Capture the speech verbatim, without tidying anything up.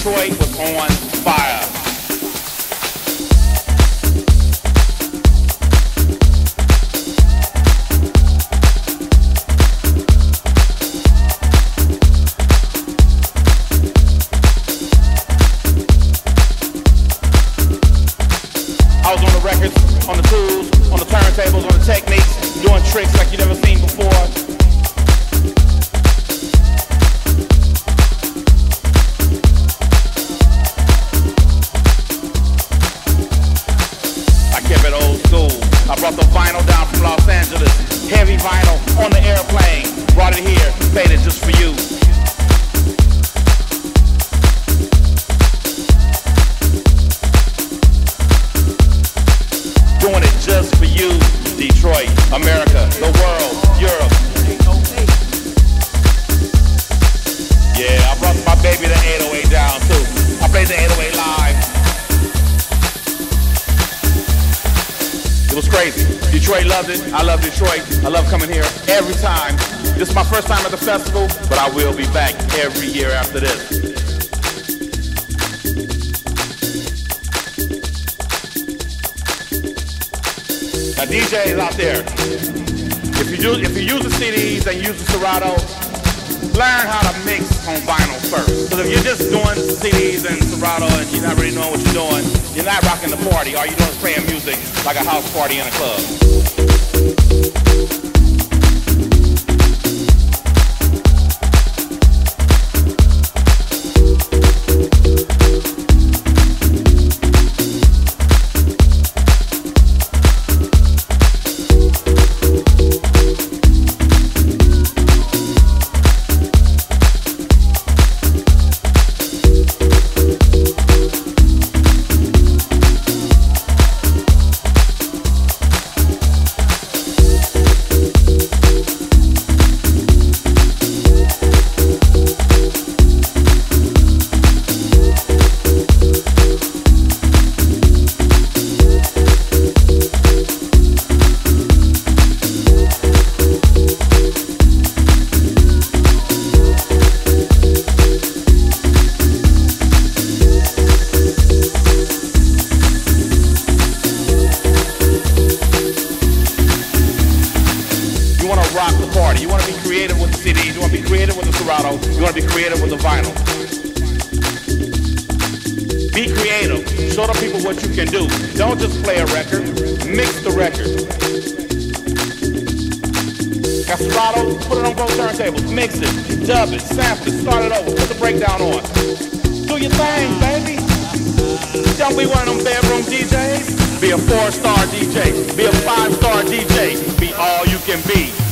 Detroit was on fire. I was on the records, on the tools, on the turntables, on the techniques, doing tricks like you never seen before. I kept it old school. I brought the vinyl down from Los Angeles, heavy vinyl on the airplane. Brought it here, played it just for you. Doing it just for you, Detroit, America, the world, Europe. Yeah, I brought my baby the eight oh eight down too. I played the eight oh eight live. It was crazy. Detroit loved it. I love Detroit. I love coming here every time. This is my first time at the festival, but I will be back every year after this. Now D Js out there, if you do, if you use the C Ds and use the Serato, learn how to mix on vinyl first. Because if you're just doing C Ds and Serato and you're not really knowing what you're doing, you're not rocking the party. All you're doing is playing music like a house party in a club. Rock the party. You want to be creative with the C Ds. You want to be creative with the Serato. You want to be creative with the vinyl. Be creative. Show the people what you can do. Don't just play a record. Mix the record. Got Serato, put it on both turntables. Mix it. Dub it. Sample it. Start it over. Put the breakdown on. Do your thing, baby. Don't be one of them bedroom D Js. Be a four-star D J. Be a five-star D J. Be all you can be.